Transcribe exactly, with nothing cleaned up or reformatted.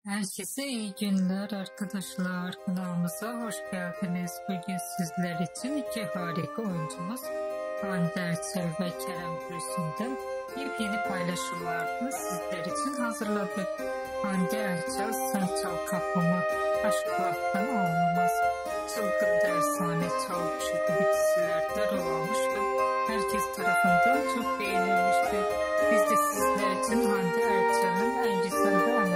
Herkese iyi günler arkadaşlar. Kanalımıza hoş geldiniz. Bugün sizler için iki harika oyuncumuz Hande Erçel ve Kerem Bürsin'den yepyeni paylaşımlarını sizler için hazırladık. Hande Erçel, Sen Çal Kapımı, Aşk Laftan Anlamaz, Çılgın Dersane, Çalgışı gibi dizilerde rol almış ve herkes tarafından çok beğenilmiştir. Biz de sizler için Hande Erçel'in en güzel ve en